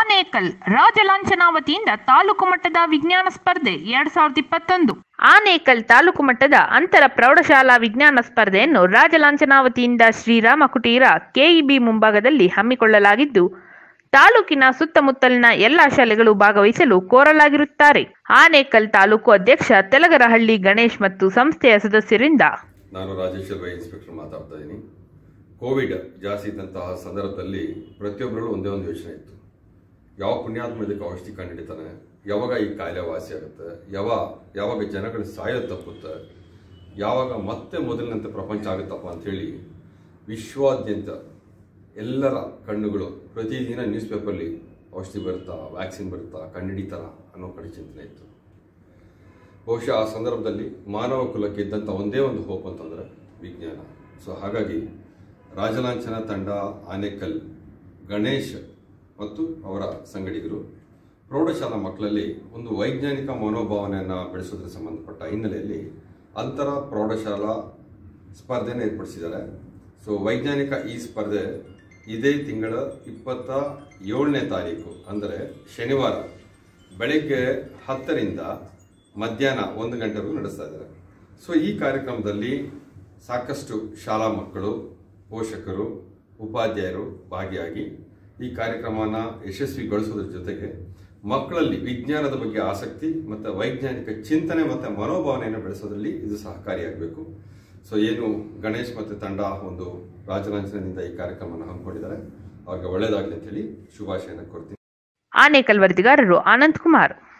ಆನೇಕಲ್ ರಾಜ ಲಾಂಛನ ವತಿಯಿಂದ ತಾಲೂಕು ಮಟ್ಟದ ವಿಜ್ಞಾನ ಸ್ಪರ್ಧೆ 2021. ಆನೇಕಲ್ ತಾಲೂಕು ಮಟ್ಟದ ಅಂತರ ಪ್ರೌಢಶಾಲಾ ವಿಜ್ಞಾನ ಸ್ಪರ್ಧೆಯನ್ನು ರಾಜ ಲಾಂಛನ ವತಿಯಿಂದ ಶ್ರೀರಾಮ ಕುಟೀರ ಕೆಇಬಿ ಮುಂಭಾಗದಲ್ಲಿ ಹಮ್ಮಿಕೊಳ್ಳಲಾಗಿದ್ದು, ತಾಲೂಕಿನ ಸುತ್ತಮುತ್ತಲಿನ ಎಲ್ಲಾ ಶಾಲೆಗಳು ಭಾಗವಹಿಸಲು ಕೋರಲಾಗಿರುತ್ತಾರೆ. ಆನೇಕಲ್ ತಾಲೂಕು ಅಧ್ಯಕ್ಷ ತೆಲಗರಹಳ್ಳಿ ಗಣೇಶ್ ಮತ್ತು ಸಂಸ್ಥೆಯ ಸದಸ್ಯರಿಂದ ನಾನು ರಾಜೇಶ್ವರ ಇನ್ಸ್ಪೆಕ್ಟರ್ ಮಾತಾಡ್ತಾ ಇದ್ದೀನಿ. ಕೋವಿಡ್ ಜಾಸ್ತಿ ಇದ್ದಂತಹ ಸಂದರ್ಭದಲ್ಲಿ ಪ್ರತಿಯೊಬ್ಬರಲ್ಲೂ ಒಂದೇ ಒಂದು ಯೋಚನೆ ಇತ್ತು, ಯಾವ ಪುಣ್ಯಾತ್ಮ ಇದಕ್ಕೆ ಔಷಧಿ ಕಂಡುಹಿಡಿತಾನೆ, ಯಾವಾಗ ಈ ಕಾಯಿಲೆ ವಾಸಿ ಆಗುತ್ತೆ, ಯಾವಾಗ ಜನಗಳು ಸಾಯೋದು ತಪ್ಪುತ್ತೆ, ಯಾವಾಗ ಮತ್ತೆ ಮೊದಲಿನಂತೆ ಪ್ರಪಂಚ ಆಗುತ್ತಪ್ಪ ಅಂಥೇಳಿ ವಿಶ್ವಾದ್ಯಂತ ಎಲ್ಲರ ಕಣ್ಣುಗಳು ಪ್ರತಿದಿನ ನ್ಯೂಸ್ ಪೇಪರ್ಲಿ ಔಷಧಿ ಬರುತ್ತಾ, ವ್ಯಾಕ್ಸಿನ್ ಬರುತ್ತಾ, ಕಂಡುಹಿಡಿತಾರ ಅನ್ನೋ ಕಡೆ ಚಿಂತನೆ ಇತ್ತು. ಬಹುಶಃ ಆ ಸಂದರ್ಭದಲ್ಲಿ ಮಾನವ ಕುಲಕ್ಕೆ ಇದ್ದಂಥ ಒಂದೇ ಒಂದು ಹೋಪ್ ಅಂತಂದರೆ ವಿಜ್ಞಾನ. ಸೊ ಹಾಗಾಗಿ ರಾಜಲಾಂಛನ ತಂಡ, ಆನೇಕಲ್ ಗಣೇಶ್ ಮತ್ತು ಅವರ ಸಂಗಡಿಗರು ಪ್ರೌಢಶಾಲಾ ಮಕ್ಕಳಲ್ಲಿ ಒಂದು ವೈಜ್ಞಾನಿಕ ಮನೋಭಾವನೆಯನ್ನು ಬೆಳೆಸೋದ್ರ ಸಂಬಂಧಪಟ್ಟ ಹಿನ್ನೆಲೆಯಲ್ಲಿ ಅಂತರ ಪ್ರೌಢಶಾಲಾ ಸ್ಪರ್ಧೆಯನ್ನು ಏರ್ಪಡಿಸಿದ್ದಾರೆ. ಸೊ ವೈಜ್ಞಾನಿಕ ಈ ಸ್ಪರ್ಧೆ ಇದೇ ತಿಂಗಳ 27ನೇ ತಾರೀಕು ಅಂದರೆ ಶನಿವಾರ ಬೆಳಗ್ಗೆ 10ರಿಂದ ಮಧ್ಯಾಹ್ನ 1 ಗಂಟೆವರೆಗೂ ನಡೆಸ್ತಾ ಇದ್ದಾರೆ. ಸೊ ಈ ಕಾರ್ಯಕ್ರಮದಲ್ಲಿ ಸಾಕಷ್ಟು ಶಾಲಾ ಮಕ್ಕಳು, ಪೋಷಕರು, ಉಪಾಧ್ಯಾಯರು ಭಾಗಿಯಾಗಿ ಈ ಕಾರ್ಯಕ್ರಮನ ಯಶಸ್ವಿಗೊಳಿಸೋದ್ರ ಜೊತೆಗೆ ಮಕ್ಕಳಲ್ಲಿ ವಿಜ್ಞಾನದ ಬಗ್ಗೆ ಆಸಕ್ತಿ ಮತ್ತು ವೈಜ್ಞಾನಿಕ ಚಿಂತನೆ ಮತ್ತು ಮನೋಭಾವನೆಯನ್ನು ಬೆಳೆಸೋದ್ರಲ್ಲಿ ಇದು ಸಹಕಾರಿಯಾಗಬೇಕು. ಸೊ ಏನು ಗಣೇಶ್ ಮತ್ತು ತಂಡ ಒಂದು ರಾಜಲಾಂಛನದಿಂದ ಈ ಕಾರ್ಯಕ್ರಮವನ್ನು ಹಮ್ಮಿಕೊಂಡಿದ್ದಾರೆ, ಅವ್ರಿಗೆ ಒಳ್ಳೆಯದಾಗಲಿ ಅಂತ ಹೇಳಿ ಶುಭಾಶಯನ ಕೊಡ್ತೀನಿ. ಆನೇಕಲ್ ವರದಿಗಾರರು ಆನಂದ್ ಕುಮಾರ್.